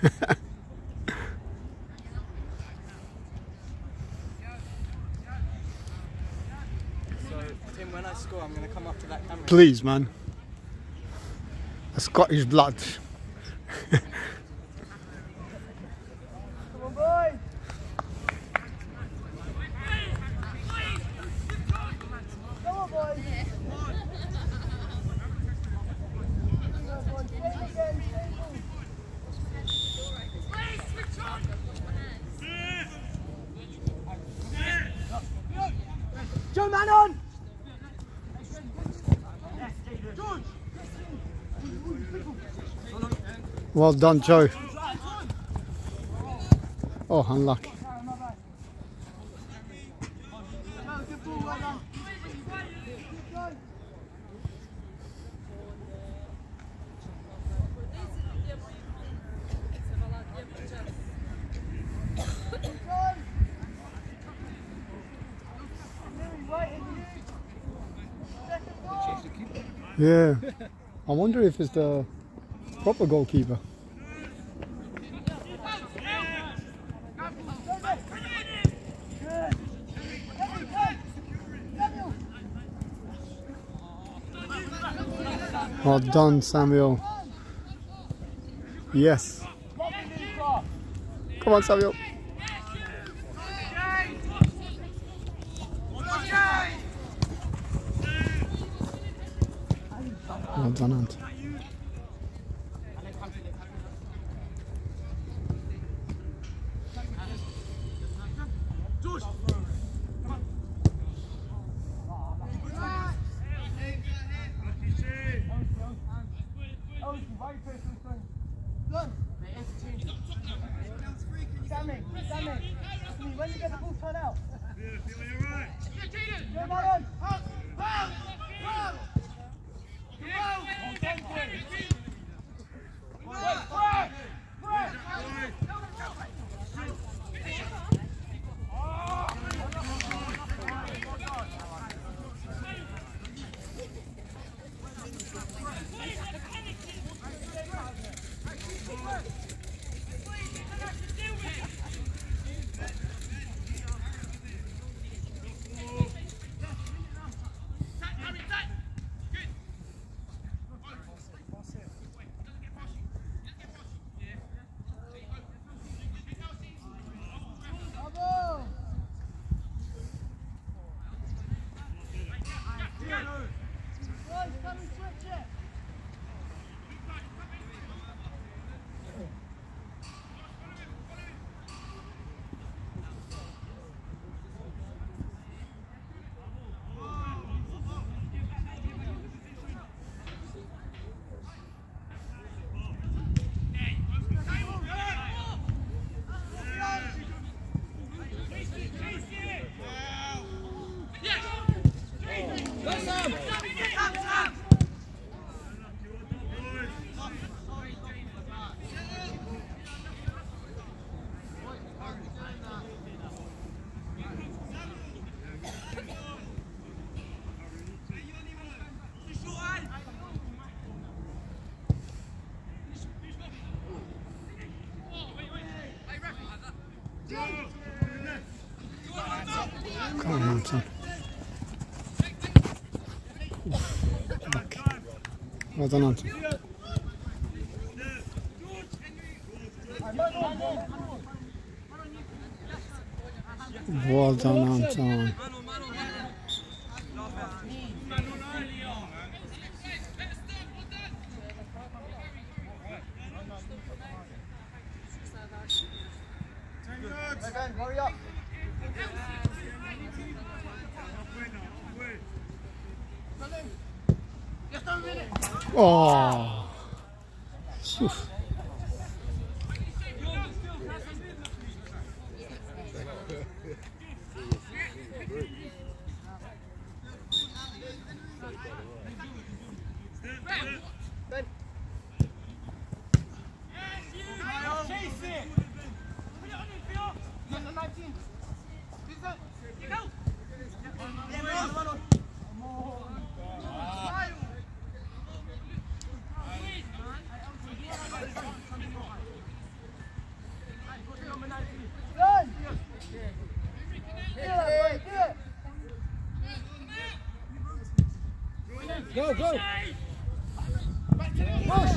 Tim, when I score, I'm going to come up to that camera. Please, man. A Scottish blood. Come on, boys! Come on, boys! Joe, man on! Well done, Joe. Oh, unlucky. Yeah, I wonder if it's the proper goalkeeper. Well done, Samuel. Yes. Come on, Samuel. Well done, Ant. When you get the ball, turn out. Come on, son. Well done, Anton. Well done, Anton. Hurry up. Oh. Phew. Go, go! Push!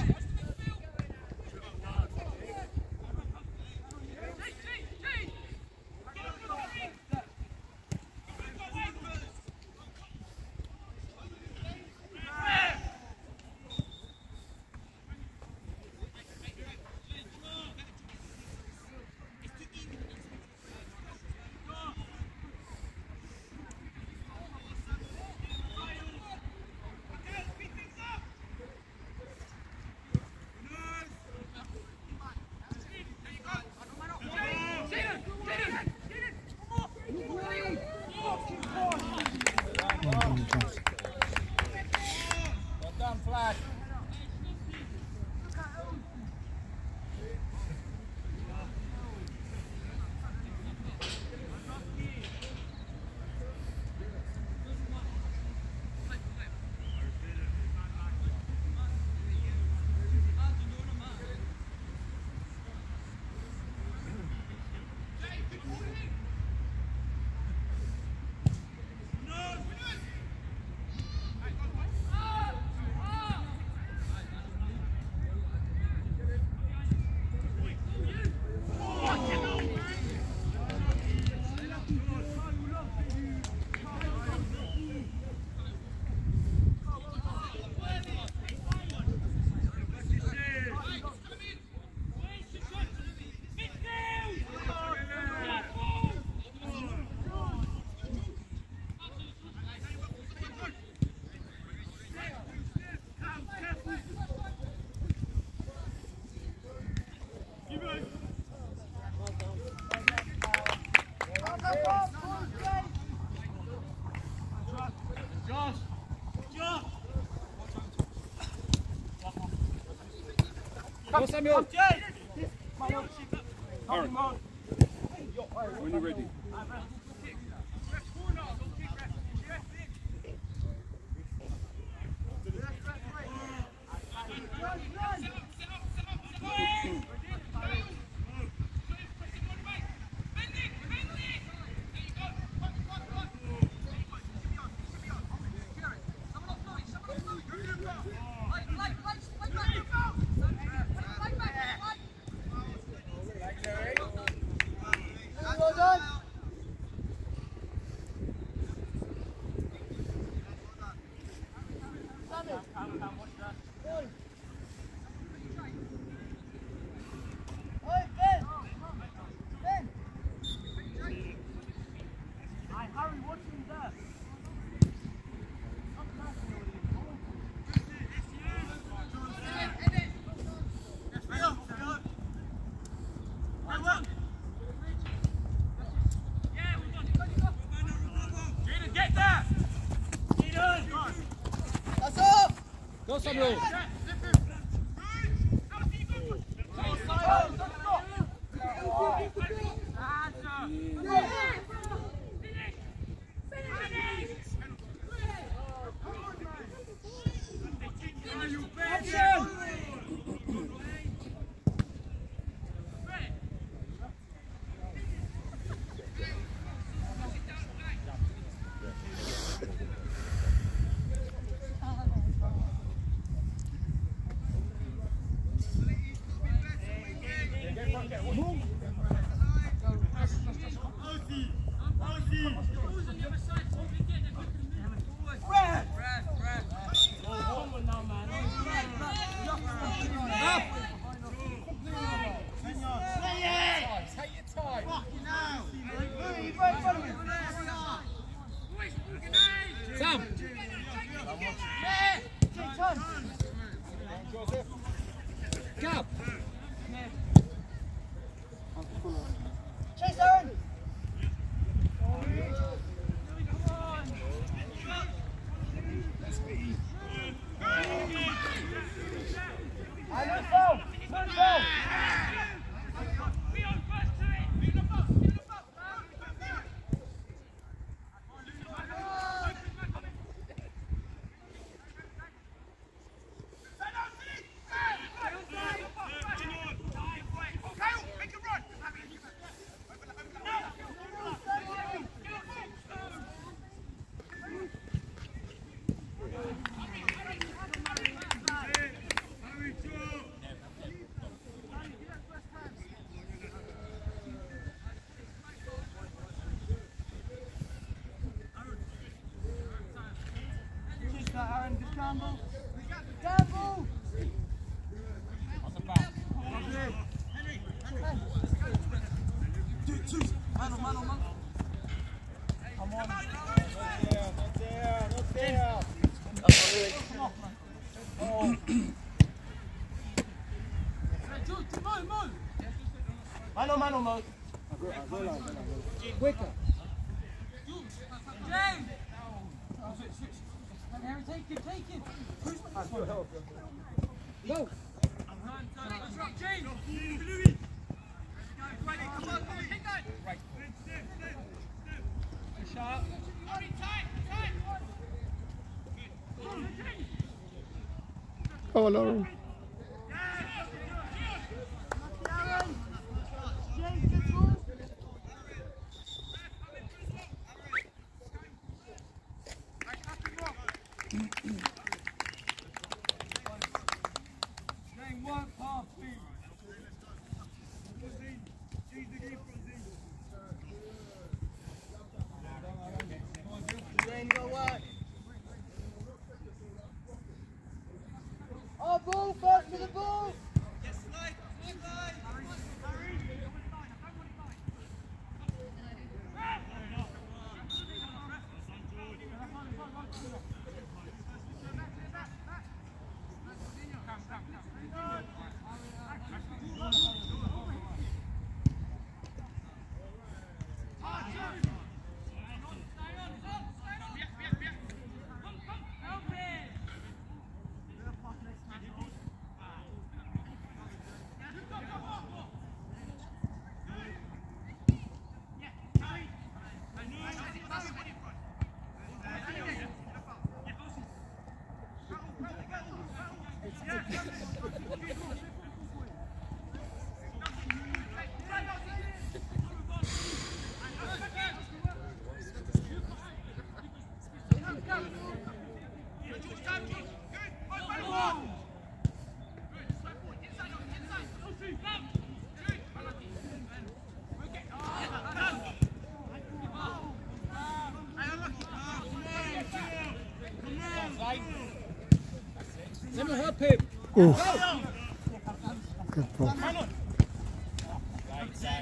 Go, Samuel! Aaron, when you're ready. Go, Samuel! Sam! Gab! Gamble! Gamble! Man on, man on, man. Come on. Not there. Come off, man. Oh. Man on, man. Quicker. James! Harry, take him. Go! James! Right. Sharp. Oh, Lauren. Ball, first to the ball! Yes, slide! Let me help him. Oof. Good ball. Right side.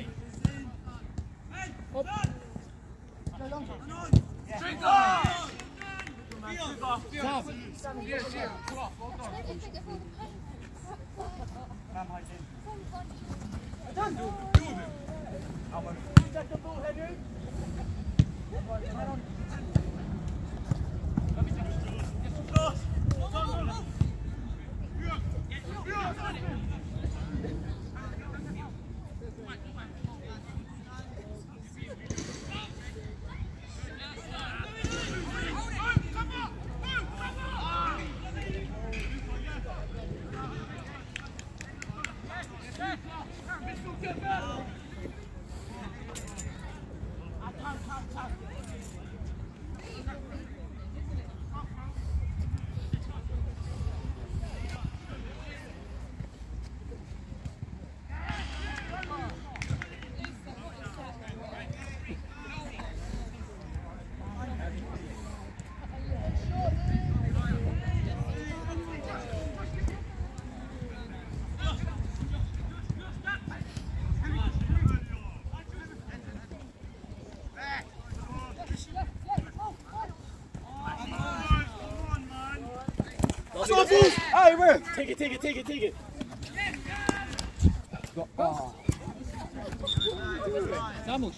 Hey, Rick! Take it. Vamos.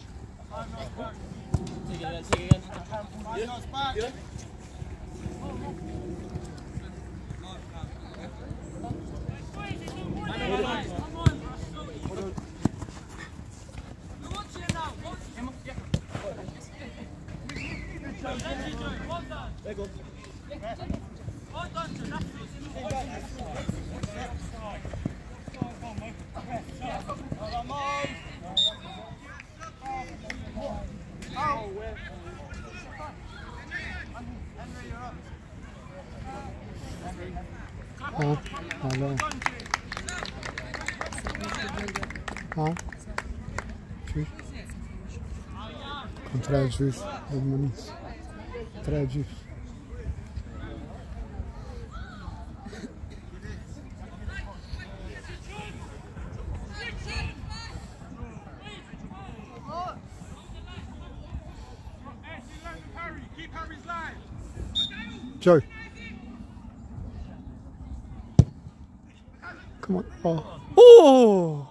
Take it again. Yeah. There you go. Hello. Huh? Juice? Contraire juice. Contra juice. Joe. Come on. Oh. Oh!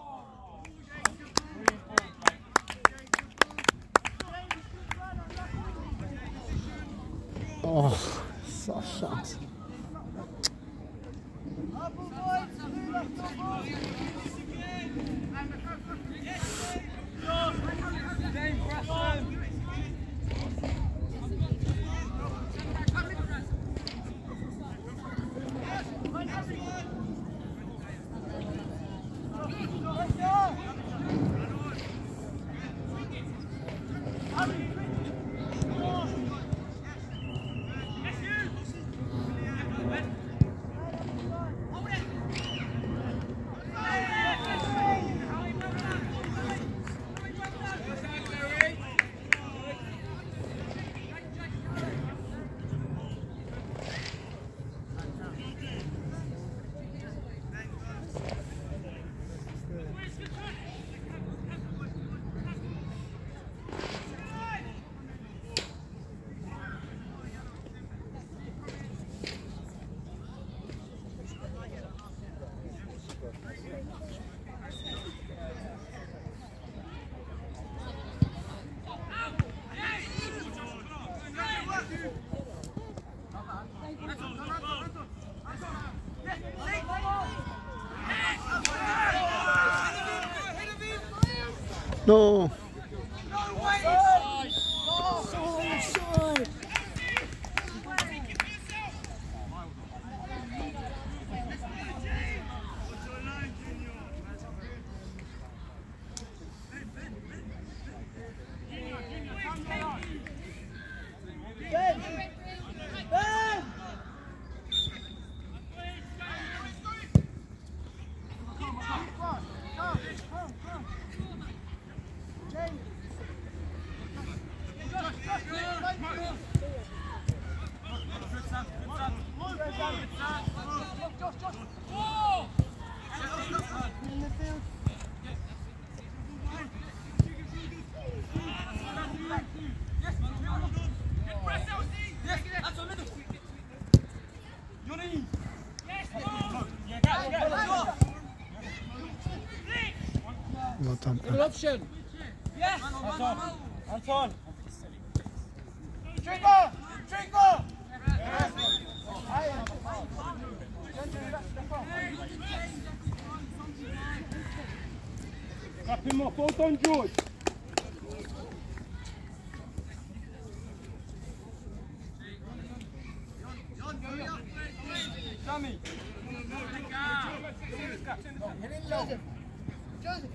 Oh, such chance. No. Well done. Good option. Yes. Anton. Trigger. Trigger. Tap him off. Well done, George. Sammy. Joseph. Joseph.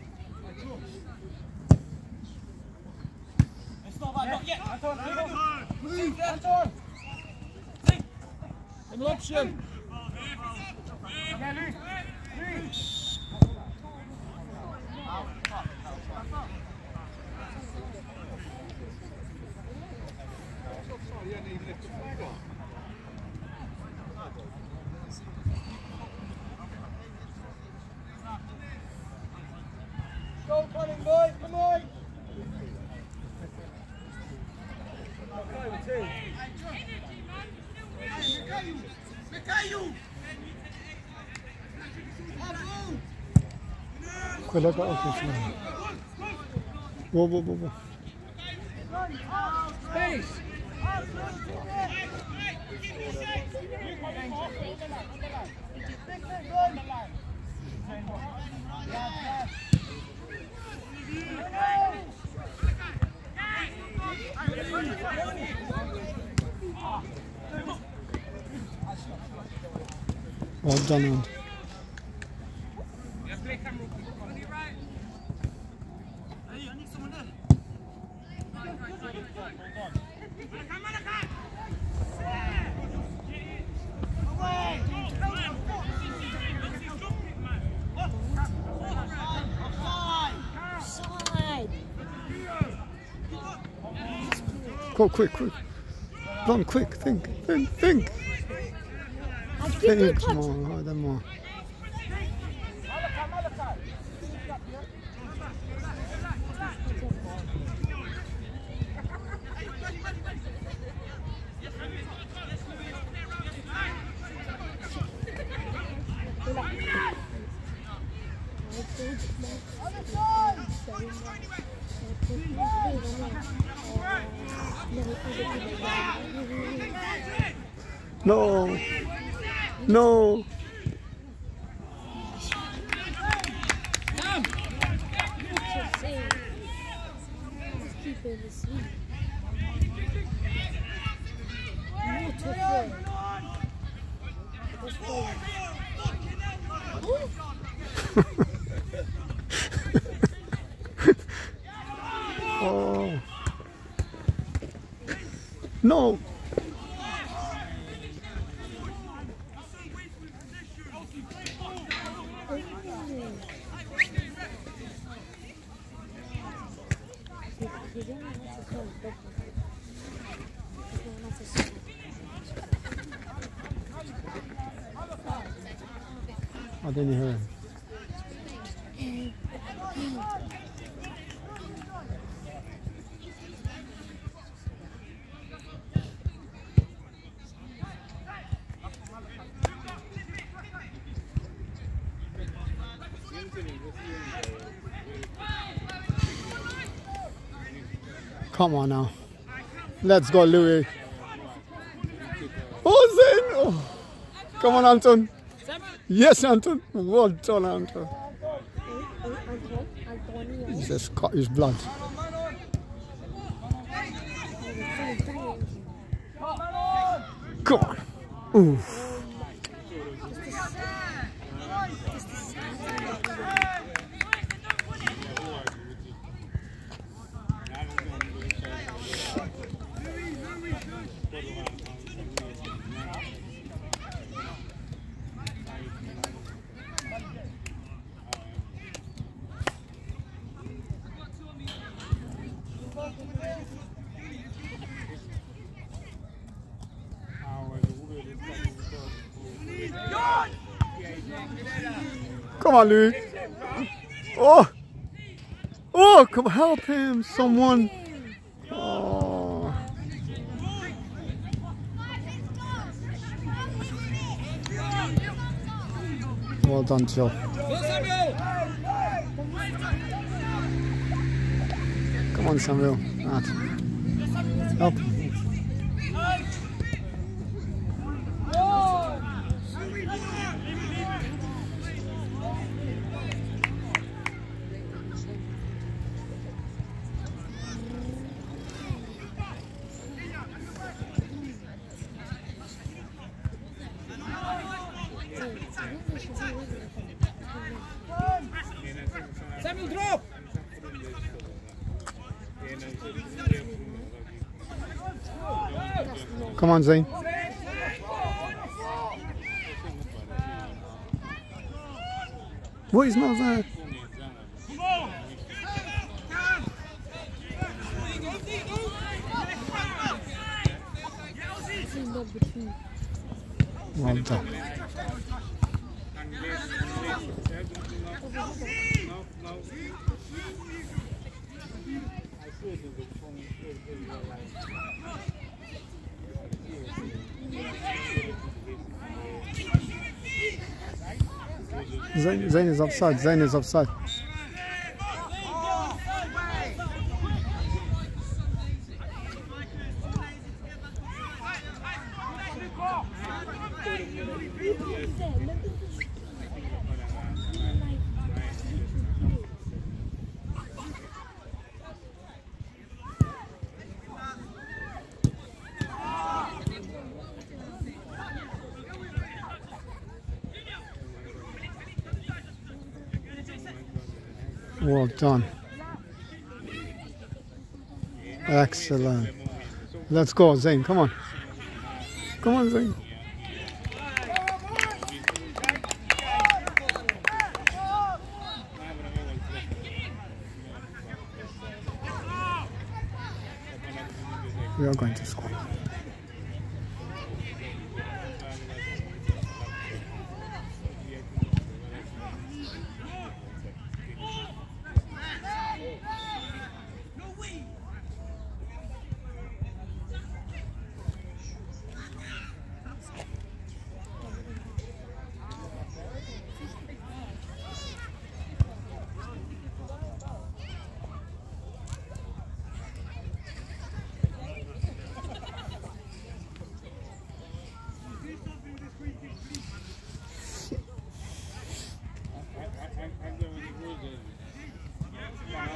It's not bad. Not yet. Anton. Move. Anton. An option. Go, Colin, boy. Come on. Quella cosa sì. Wow. Space. Well done. Go quick. Run quick, think. Think more, then more. No. No. Oh. No. I didn't hear him. Come on now. Let's go, Louis. Oh, Zayn! Oh. Come on, Anton. Yes, Anton. Well done, Anton. He just cut his blood. Come on. Ooh. Come on, Louis. Oh! Oh, come help him, someone. Oh. Well done, Jill. Come on, Samuel. Help. Samuel, drop! Come on, Zayn. What is not there? Well done. Zayn is offside. Zayn is offside. Well done. Excellent. Let's go, Zayn. Come on. Come on, Zayn. We are going to score.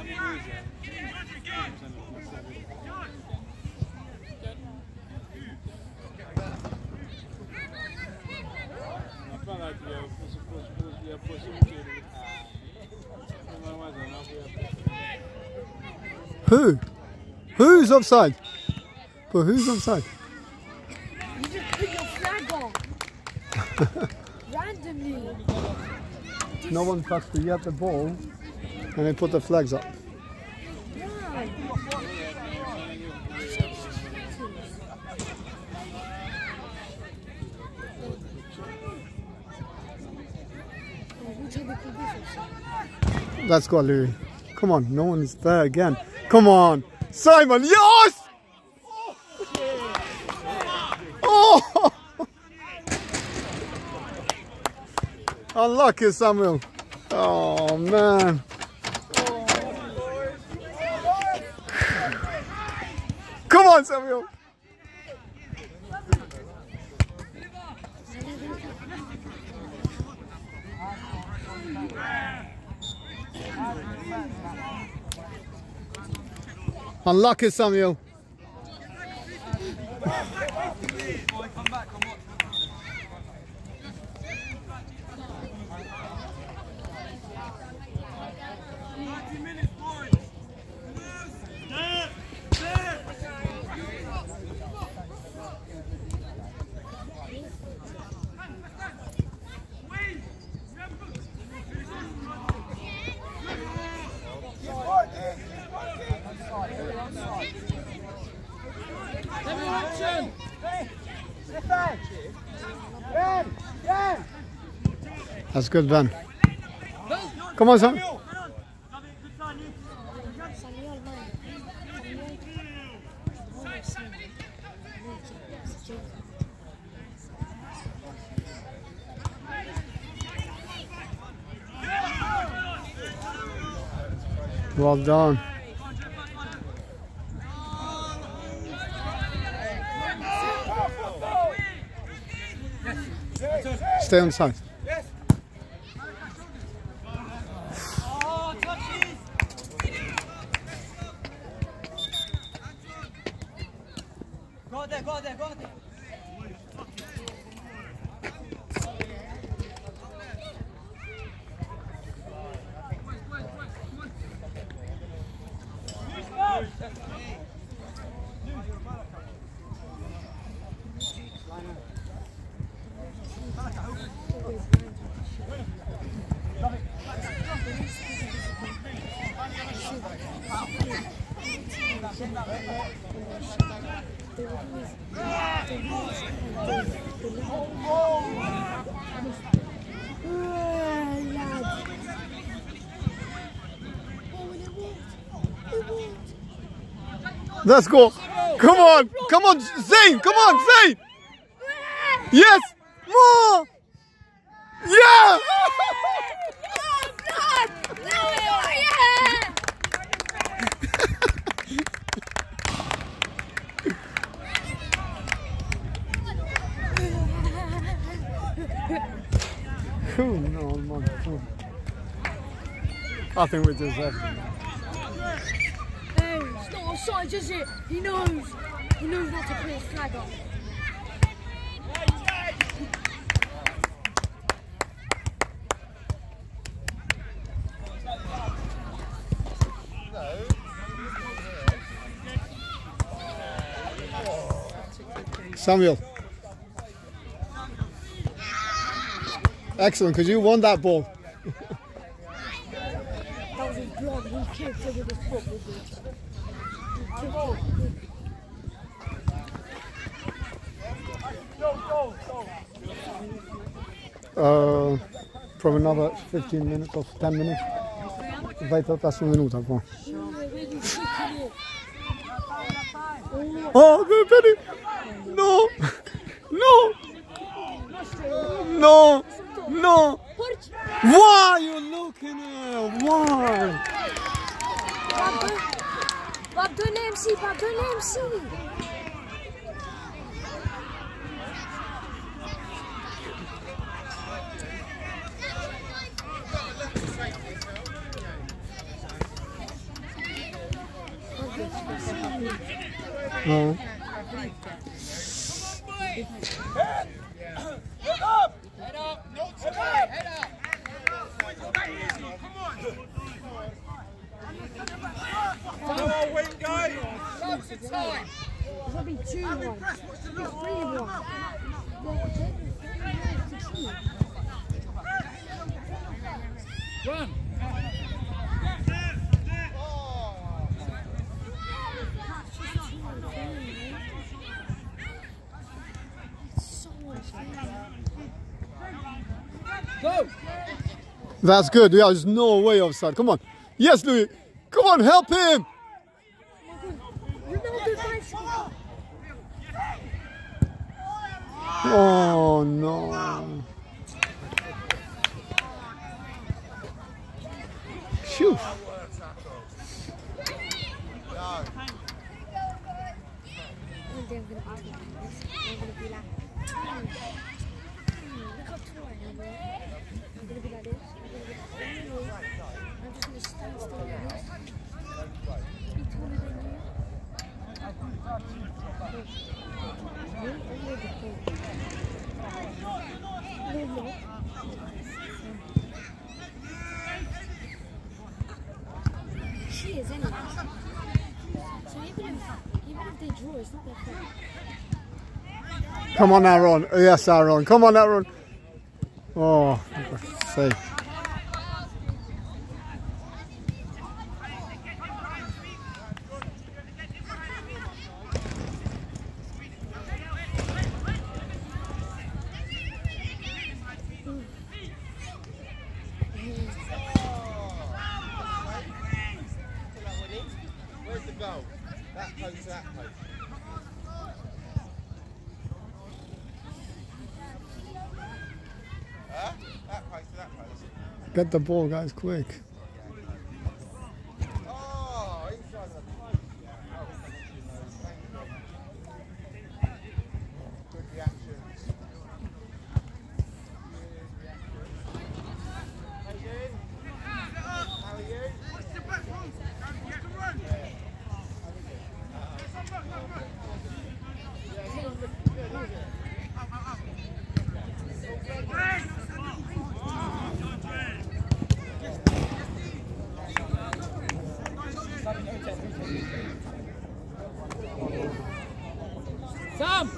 Who? Who's offside? But who's offside? You just put your flag on. Randomly. No one touched the yet the ball, and they put the flags up. Let's go, Louis. Come on, no one's there again. Come on, Simon. Yes! Oh! Unlucky, Samuel. Oh, man. Come on, Samuel. Unlucky, Samuel. That's good, Ben. Come on, son. Well done. Stay on side. Go there. Let's go. Come on, Zane. Come on, Zane. Yes. More. Yeah. No, man. I think we deserve it. Hey, it's not offside, is it? He knows not to put his flag on. Samuel. Excellent, because you won that ball. That was his blood. He kicked it with his foot. Probably another 15 minutes or 10 minutes. Vejte minuter kvar. Oh, Penny! No! No! Why are you looking at? Why? Bob, don't let him see. No. Head up! No time! Head up! Come on, Wingate! Loads of time! It's gonna be 2-1. 3-1. Run. Go. That's good. Yeah, there's no way offside. Come on. Yes, Louis. Come on, help him. Oh, no. Phew. She is anyway. So even if they draw, it's not their fault. Come on, Aaron. Yes, Aaron. Come on, Aaron. Oh, for God's sake. Where's the goal? That post to that post. Huh? That post to that post. Get the ball, guys, quick. Oh, inside the post. Good reactions. How you doing? How are you? Sam.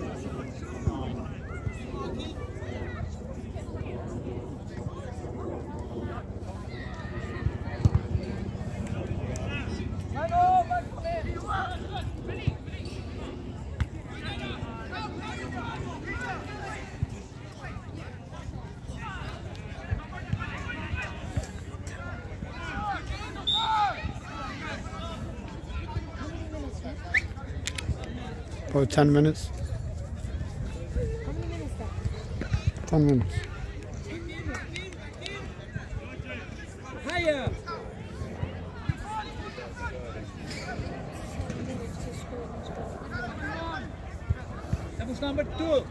About 10 minutes. How many minutes left? 10 minutes. Hiya. That was number 2.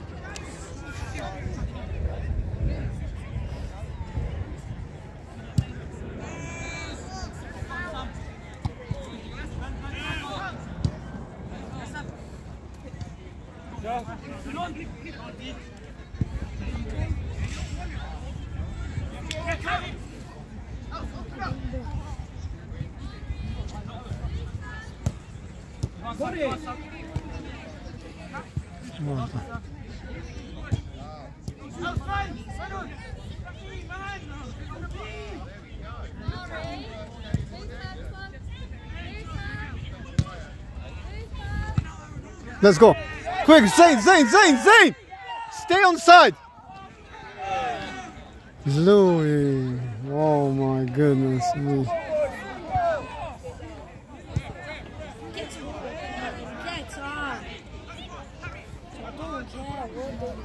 Let's go. Quick, Zane. Stay on side. Louis. Oh my goodness me. Get on. I don't care. What do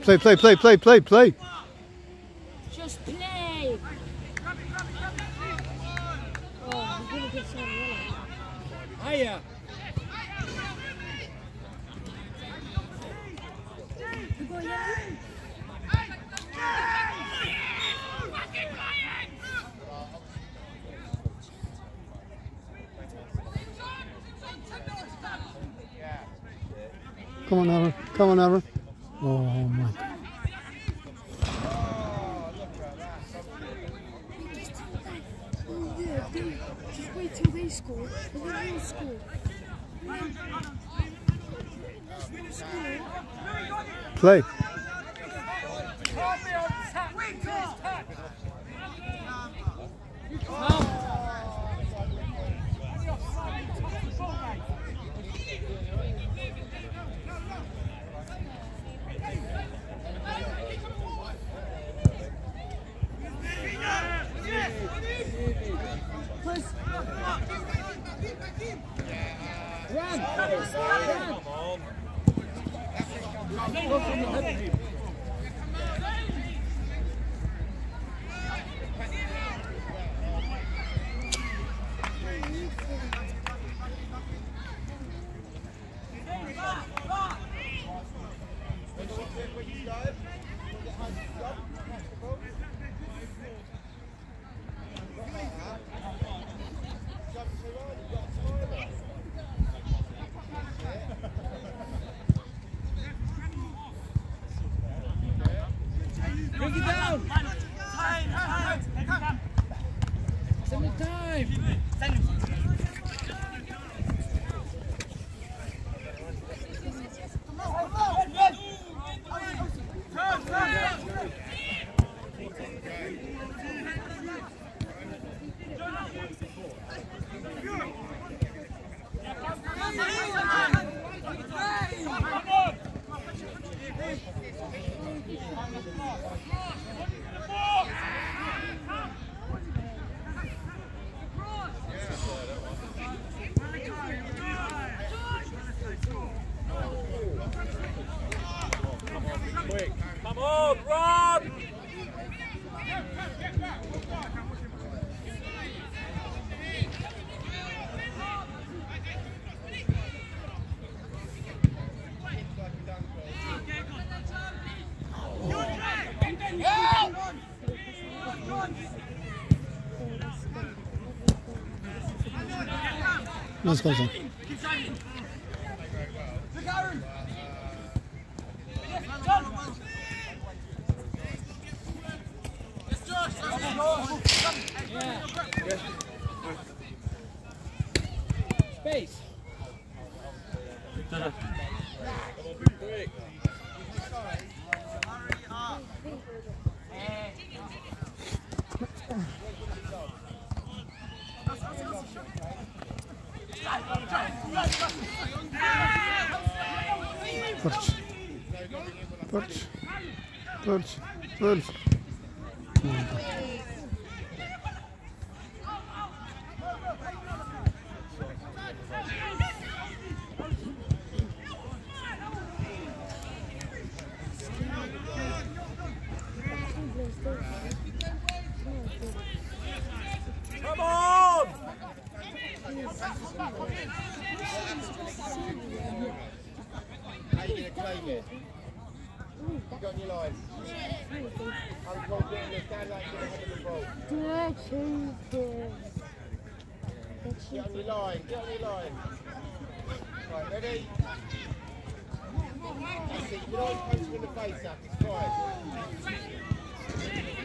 Play, play, play, play, play, play. Just play. Oh, he's gonna get some yellow. Hiya. You go yellow? Come on, Aaron. Come on, Aaron. Oh, my. Just tell them. Oh, yeah, they just wait till they score, and then we'll score. And then let's score. Play. Bring it down. Time. Send it time. Come on, run! Let's go, son. Space. Perch. Perch. Perch. Perch. Come on! How are you going to claim it? You got your line. Uncle doing this, stand like you're ahead of the ball. Get on your line, get on your line. Right, ready? That's it, you can always punch him in the face up, it's fine.